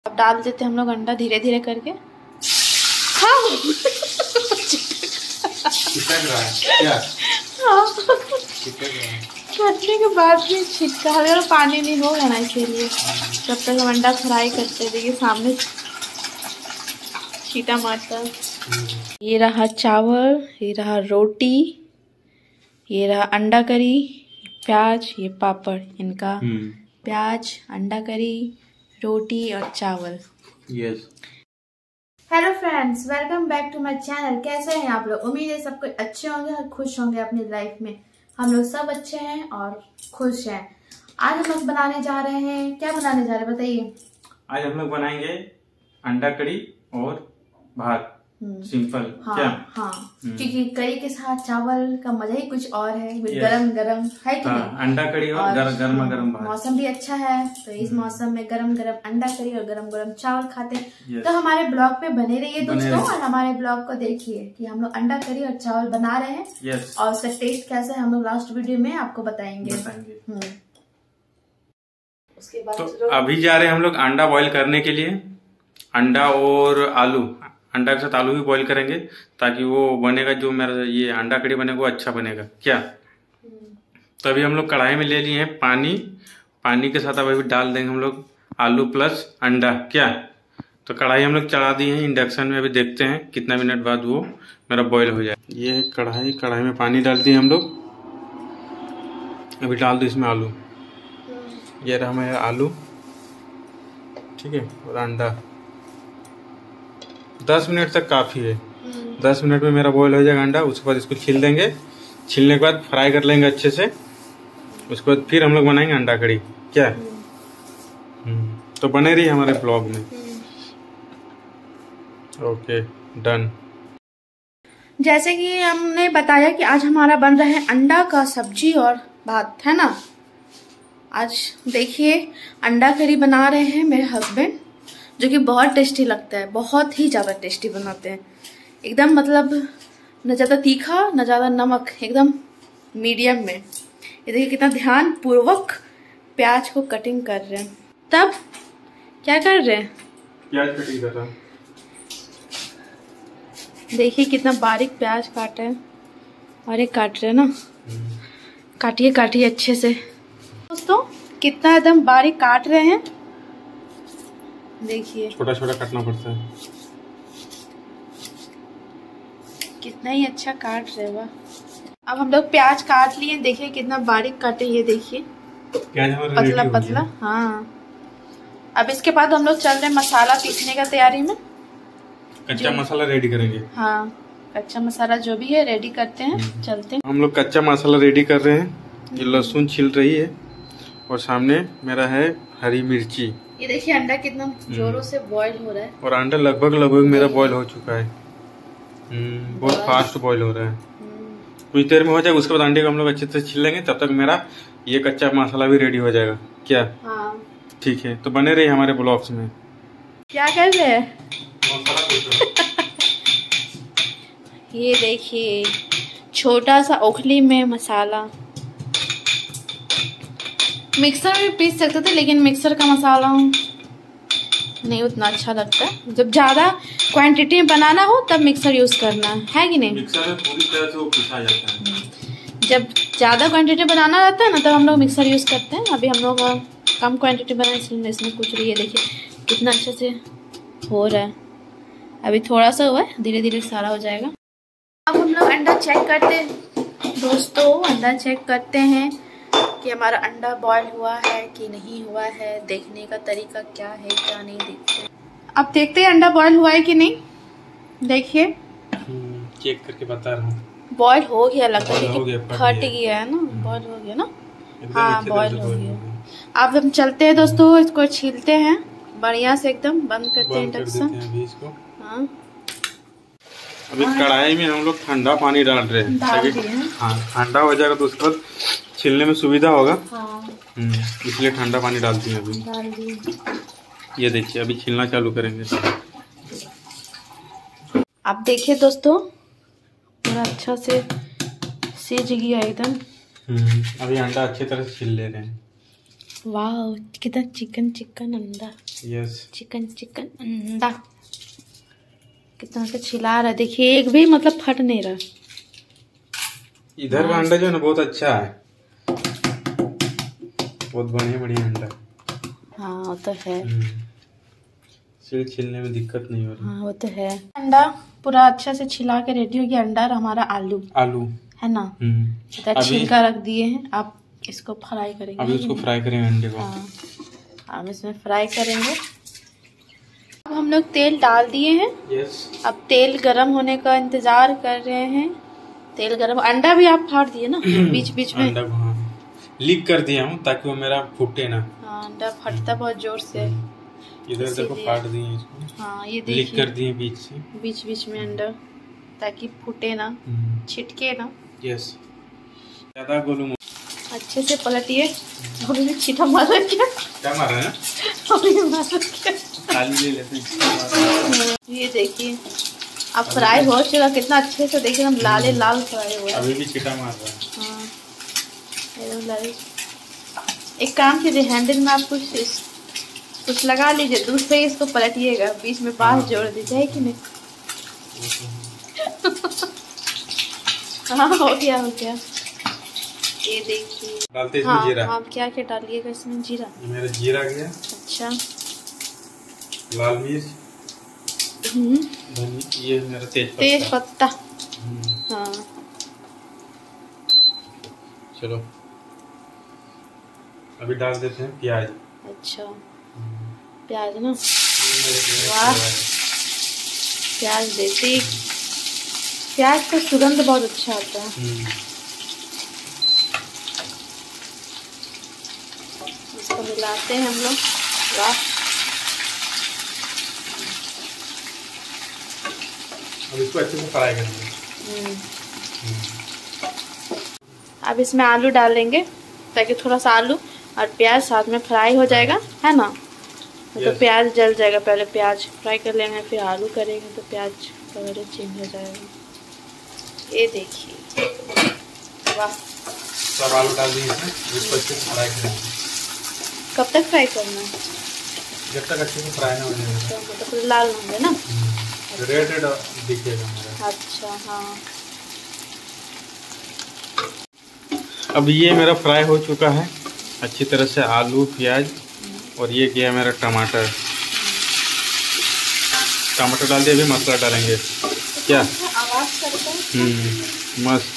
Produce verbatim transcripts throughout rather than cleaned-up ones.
अब डाल देते हम लोग अंडा धीरे धीरे करके। हाँ कटने के बाद भी छिटका हल्का पानी नहीं होगा ना, इसीलिए तब तक हम अंडा फ्राई करते। देखिए सामने छीटा मारता। ये रहा चावल, ये रहा रोटी, ये रहा अंडा करी, प्याज, ये पापड़ इनका। प्याज, अंडा करी, रोटी और चावल। Yes. Hello friends, welcome back to my channel. कैसे हैं आप लोग? उम्मीद है सब कुछ अच्छे होंगे और खुश होंगे अपनी लाइफ में। हम लोग सब अच्छे हैं और खुश हैं। आज हम लोग बनाने जा रहे हैं, क्या बनाने जा रहे हैं बताइए? आज हम लोग बनाएंगे अंडा करी और भात, सिंपल। हाँ, क्या? हाँ, क्योंकि करी के साथ चावल का मजा ही कुछ और है। गरम गरम है कि नहीं? अंडा करी और, और गर्मा गर्म भात। मौसम भी अच्छा है तो इस मौसम में गरम गरम अंडा करी और गरम गरम चावल खाते हैं। तो हमारे ब्लॉग पे बने रहिए दोस्तों, और हमारे ब्लॉग को देखिए कि हम लोग अंडा करी और चावल बना रहे हैं। और उसका टेस्ट कैसा है हम लोग लास्ट वीडियो में आपको बताएंगे। उसके बाद तो अभी जा रहे हैं हम लोग अंडा बॉईल करने के लिए। अंडा और आलू, अंडा के साथ आलू भी बॉईल करेंगे ताकि वो बनेगा, जो मेरा ये अंडा कड़ी बनेगा वो अच्छा बनेगा। क्या? तो अभी हम लोग कढ़ाई में ले लिए हैं पानी। पानी के साथ अब अभी डाल देंगे हम लोग आलू प्लस अंडा। क्या? तो कढ़ाई हम लोग चढ़ा दी है इंडक्शन में। अभी देखते हैं कितना मिनट बाद वो मेरा बॉईल हो जाए। ये है कढ़ाई, कढ़ाई में पानी डाल दिए हम लोग। अभी डाल दो इसमें आलू। ये रहा हमारा आलू, ठीक है, और अंडा। दस मिनट तक काफी है। दस मिनट में मेरा बॉईल हो जाएगा अंडा। उसके बाद इसको छील देंगे। छीलने के बाद फ्राई कर लेंगे अच्छे से। उसके बाद फिर हम लोग बनाएंगे अंडा कड़ी। क्या? तो बने रही हमारे ब्लॉग में। Okay, done. जैसे कि हमने बताया कि आज हमारा बन रहा है अंडा का सब्जी और भात, है ना। आज देखिए अंडा करी बना रहे हैं मेरे हस्बैंड, जो कि बहुत टेस्टी लगता है। बहुत ही ज़्यादा टेस्टी बनाते हैं एकदम, मतलब न ज़्यादा तीखा न ज़्यादा नमक, एकदम मीडियम में। ये देखिए कितना ध्यान पूर्वक प्याज को कटिंग कर रहे हैं। तब क्या कर रहे हैं? प्याज कटिंग कर रहा हूं। देखिए कितना बारीक प्याज काटे हैं। और ये काट रहे हैं ना, काटिए काटिए अच्छे से दोस्तों। कितना एकदम बारीक काट रहे हैं, देखिए। छोटा छोटा काटना पड़ता है। कितना ही अच्छा काट रहे हैं। अब हम लोग प्याज काट लिए, देखिए कितना बारीक काटे। ये देखिए पतला पतला। हाँ, अब इसके बाद हम लोग चल रहे हैं मसाला पीसने का तैयारी में। कच्चा मसाला रेडी करेंगे। हाँ, कच्चा मसाला जो भी है रेडी करते हैं। चलते हैं हम लोग कच्चा मसाला रेडी कर रहे हैं। ये लहसुन छिल रही है और सामने मेरा है हरी मिर्ची। ये देखिए अंडा कितना जोरों से बॉईल हो रहा है। और अंडा लगभग लगभग मेरा बॉईल हो चुका है। बहुत फास्ट बॉईल हो रहा है। कुछ देर में हो जाएगा। उसके बाद अंडे को हम लोग अच्छे से छील लेंगे। तब तक मेरा ये कच्चा मसाला भी रेडी हो जाएगा। क्या? हाँ। ठीक है, तो बने रहिए हमारे ब्लॉग्स में। क्या कर रहे हैं? ये देखिए छोटा सा ओखली में मसाला। मिक्सर में पीस सकते थे, लेकिन मिक्सर का मसाला नहीं उतना अच्छा लगता है। जब ज्यादा क्वांटिटी में बनाना हो तब मिक्सर यूज करना है कि नहीं? मिक्सर में पूरी तरह से वो पिसा जाता है। जब ज्यादा क्वांटिटी बनाना रहता है ना, तब हम लोग मिक्सर यूज करते हैं। अभी हम लोग कम क्वांटिटी बनाए, इसलिए इसमें कुछ रही है। देखिए कितना अच्छे से हो रहा है। अभी थोड़ा सा हुआ है, धीरे धीरे सारा हो जाएगा। अब हम लोग अंडा चेक करते हैं दोस्तों। अंडा चेक करते हैं कि हमारा अंडा बॉईल हुआ है कि नहीं हुआ है। देखने का तरीका क्या है, क्या नहीं देखते। अब देखते हैं अंडा बॉईल हुआ है कि नहीं। देखिए चेक करके बता रहा हूँ। बॉईल हो गया लगता है, फट गया है ना। बॉईल हो गया ना। हाँ, बॉईल हो गया। अब हम चलते हैं दोस्तों, इसको छीलते हैं बढ़िया से, एकदम बंद करते हैं इंडक्शन। हाँ, अभी कढ़ाई में हम लोग ठंडा पानी डाल रहे हैं ताकि हाँ ठंडा हो जाएगा तो उसके बाद छीलने में सुविधा होगा। हाँ। इसलिए ठंडा पानी डालती हैं अभी। डाल दी। ये देखिए अभी छीलना चालू करेंगे। आप देखिए दोस्तों पूरा अच्छा से सीज गया एकदम। अभी अंडा अच्छी तरह से छील ले रहे हैं। वाह, कितना चिकन चिकन अंडा। यस। चिकन चिकन अंडा कितना का छिला रहा है, देखिए एक भी मतलब फट नहीं रहा। इधर का अंडा जो है ना बहुत अच्छा है, बहुत बढ़िया बढ़िया अंडा। हाँ वो तो है, छिल छिलने में दिक्कत नहीं हो रही। हाँ वो तो है। अंडा पूरा अच्छा से छिला के रेडी हो गया। अंडा और हमारा आलू आलू है ना, इधर छिलका रख दिए हैं। आप इसको फ्राई करेंगे, अभी इसको फ्राई करेंगे अंडे को। हाँ अब इसमें फ्राई करेंगे। अब हम लोग तेल डाल दिए हैं। यस। अब तेल गरम होने का इंतजार कर रहे हैं। तेल गरम, अंडा भी आप फाड़ दिए ना बीच बीच में। अंडा को हाँ लीक कर दिया हूँ ताकि वो मेरा फूटे ना। हाँ अंडा फटता बहुत जोर से, इधर देखो फाड़ दिए इसको। हाँ ये लीक कर दिए बीच से, बीच बीच में अंडा, ताकि फूटे ना, छिटके ना। यस। ज्यादा गोलू अच्छे से पलटिए। अभी भी छीटा मारा क्या? क्या मारा है? अभी मारा क्या? खाली ले लेते हैं। ये देखिए अब फ्राई हो चुका, कितना अच्छे से देखिए हम लाल लाल फ्राई हुआ। अभी भी छीटा मार रहा है। हाँ एक काम कीजिए, हैंडल में आप कुछ कुछ लगा लीजिए, दूसरे ही इसको पलटिएगा, बीच में बाहर जोड़ दीजिए, है कि नहीं? हाँ हो गया हो गया। ये देखिए डालते इसमें हाँ, जीरा। आप क्या क्या डालिएगा इसमें? जीरा। ये मेरा जीरा गया। अच्छा। लाल मिर्च, ये मेरा तेज पत्ता। तेज पत्ता। हाँ चलो अभी डाल देते हैं प्याज। अच्छा प्याज ना, वाह प्याज देती, प्याज का सुगंध बहुत अच्छा आता है। इसको मिलाते हैं हम लोग। वाह अब इसको अच्छे से फ्राई करेंगे। अब इसमें आलू डालेंगे ताकि थोड़ा सा आलू और प्याज साथ में फ्राई हो जाएगा, है ना? yes. तो प्याज जल जाएगा, पहले प्याज फ्राई कर लेंगे फिर आलू करेंगे तो प्याज कलर चेंज हो जाएगा। ये देखिए वाह। सब आलू डाल दिए इसमें, इसको अच्छे से फ्राई करेंगे। कब तक फ्राई करना है? जब तक अच्छे से फ्राई ना हो जाए, तो फिर लाल होंगे ना, रेड रेड दिखेगा मेरा। अच्छा हाँ। अब ये मेरा फ्राई हो चुका है अच्छी तरह से, आलू प्याज, और ये गया मेरा टमाटर। टमाटर डाल दिया, अभी मसाला डालेंगे। क्या आवाज करता है? हम्म मस्त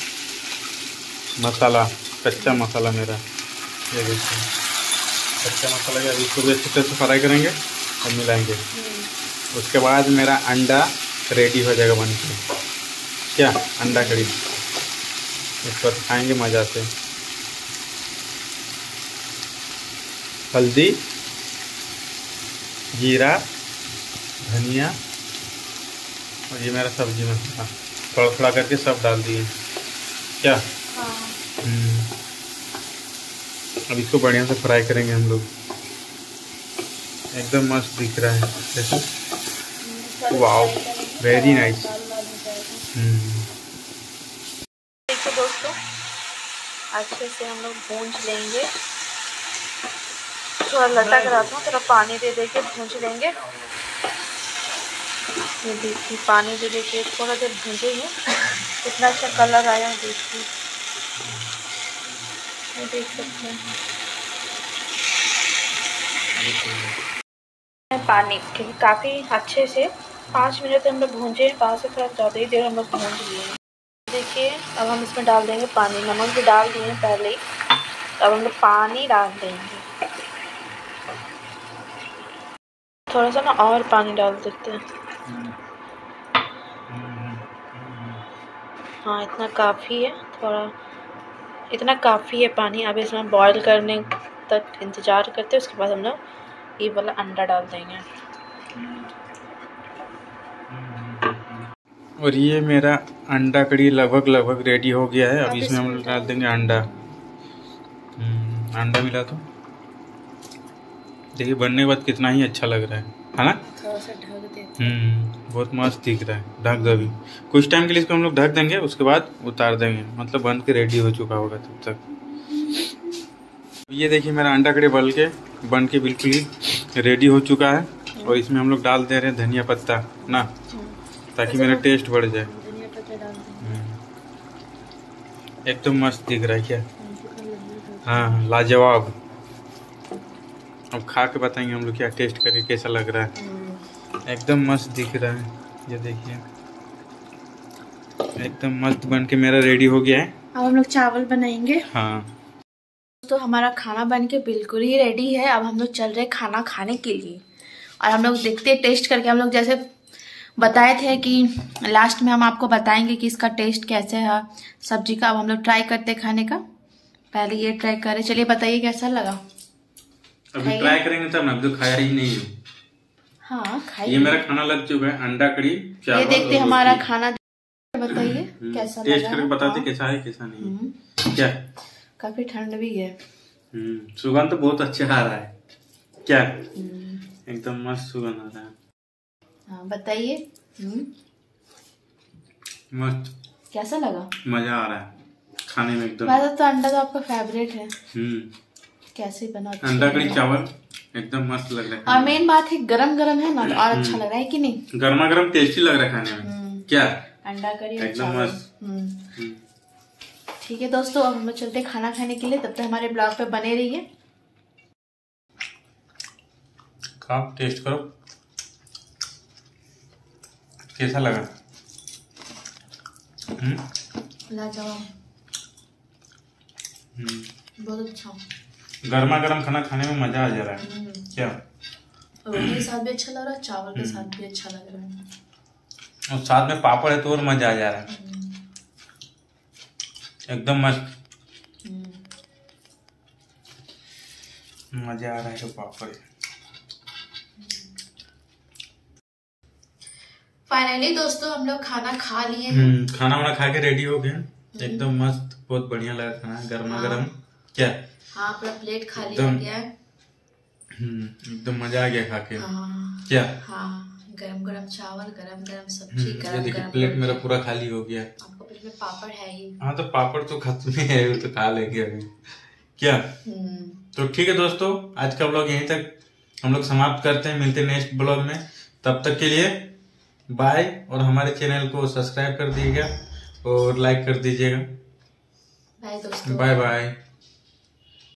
मसाला, कच्चा मसाला मेरा। ये देखिए कच्चा मसाला है, अभी इसको भी अच्छी तरह से फ्राई करेंगे और मिलाएंगे। उसके बाद मेरा अंडा रेडी हो जाएगा बन के। क्या अंडा कड़ी, इसको खाएंगे मज़ा से। हल्दी, जीरा, धनिया और ये मेरा सब्जी मसाला थोड़ा थोड़ा करके सब डाल दिए। क्या हम्म अब इसको बढ़िया से फ्राई करेंगे हम लोग। एकदम मस्त दिख रहा है जैसे, वाओ वेरी नाइस। देखिए दोस्तों अच्छे से हम लोग भूंज लेंगे, थोड़ा लटक रहा था, थोड़ा पानी दे दे के भूंज लेंगे। ये देखिए पानी दे दे के थोड़ा देर भूंजेंगे, कितना अच्छा कलर आया देखिए, ये देख सकते हैं पानी, क्योंकि काफ़ी अच्छे से पाँच मिनट हम लोग भूंजे, पाँच से थोड़ा ज़्यादा ही देर हम लोग भूंज लिए। देखिए अब हम इसमें डाल देंगे पानी, नमक भी डाल दिए पहले ही, अब हम लोग पानी डाल देंगे। थोड़ा सा ना और पानी डाल देते हैं। हाँ इतना काफ़ी है, थोड़ा इतना काफ़ी है पानी। अब इसमें बॉईल करने तक इंतज़ार करते हैं, उसके बाद हम लोग ये वाला अंडा डाल देंगे। और ये मेरा अंडा कड़ी लगभग लगभग रेडी हो गया है। अब इसमें हम डाल देंगे अंडा। अंडा मिला तो देखिए बनने के बाद कितना ही अच्छा लग रहा है, है ना? थोड़ा सा ढक देते हम्म बहुत मस्त दिख रहा है। ढक दो अभी कुछ टाइम के लिए, इसको हम लोग ढक देंगे, उसके बाद उतार देंगे, मतलब बन के रेडी हो चुका होगा तब तक। ये देखिए मेरा अंडा कड़ी बन के बन के बिल्कुल ही रेडी हो चुका है और इसमें हम लोग डाल दे रहे हैं धनिया पत्ता ना, ताकि मेरा टेस्ट बढ़ जाए। धनिया पत्ता डाल एकदम मस्त दिख रहा है क्या? हाँ लाजवाब। अब खा के बताएंगे हम लोग क्या टेस्ट करके कैसा लग रहा है। एकदम मस्त दिख रहा है, ये देखिए एकदम मस्त बन के मेरा रेडी हो गया है। अब हम लोग चावल बनाएंगे। हाँ तो हमारा खाना बन के बिल्कुल ही रेडी है। अब हम लोग चल रहे खाना खाने के लिए और हम लोग देखते हैं टेस्ट करके। हम लोग जैसे बताए थे कि लास्ट में हम आपको बताएंगे कि इसका टेस्ट कैसे है सब्जी का। अब हम लोग ट्राई करते खाने का। पहले ये ट्राई करें। चलिए बताइए कैसा लगा। अभी ट्राई करेंगे तब ना, अभी तो खाया ही नहीं है। हाँ खाइए। ये मेरा खाना लग चुका है, अंडा कड़ी। ये देखते हमारा खाना, बताइए कैसा टेस्ट करके बताते कैसा है कैसा नहीं। क्या काफी ठंड भी है। सुगंध तो बहुत अच्छा आ रहा है क्या? एकदम मस्त सुगंध आ रहा है। हाँ बताइए मस्त। कैसा लगा? मजा आ रहा है खाने में एकदम। वैसे तो अंडा तो आपका फेवरेट है। हम्म कैसे बना? अंडा कड़ी चावल एकदम मस्त लग रहा है। और मेन बात है गरम गरम है ना, तो और अच्छा लग रहा है कि नहीं? गर्मा गर्म टेस्टी लग रहा है खाने में क्या? अंडा कड़ी एकदम मस्त। ठीक है दोस्तों, अब हम लोग चलते खाना खाने के लिए। तब तक हमारे ब्लॉग पे बने रहिए। खाओ, टेस्ट करो कैसा लगा। लाजवाब, बहुत अच्छा। गर्मा गर्म खाना खाने में मजा आ जा रहा है क्या? रोटी के साथ भी अच्छा लग रहा है, चावल के साथ भी अच्छा लग रहा है, और साथ में पापड़ है तो और मजा आ जा रहा है। एकदम मस्त मजा आ रहा है तो पापड़। फाइनली दोस्तों हम लोग खाना खा लिए हैं। खाना वाना खा के रेडी हो गए एकदम मस्त। बहुत बढ़िया लगा खाना, गर्मा गर्म क्या? हाँ पूरा प्लेट खाली हो गया है। एकदम मजा आ गया खा के। हाँ, क्या? हाँ गरम गरम चावल, गरम गरम सब्जी, गरम गरम प्लेट मेरा पूरा खाली हो गया। आपको प्लेट में पापड़ है ही। हाँ तो पापड़ तो खत्म ही है, वो तो खा लेंगे अभी क्या? तो ठीक है दोस्तों, आज का ब्लॉग यहीं तक हम लोग समाप्त करते हैं। मिलते हैं नेक्स्ट ब्लॉग में, तब तक के लिए बाय। और हमारे चैनल को सब्सक्राइब कर दीजिएगा और लाइक कर दीजिएगा। बाय दोस्तों, बाय बाय।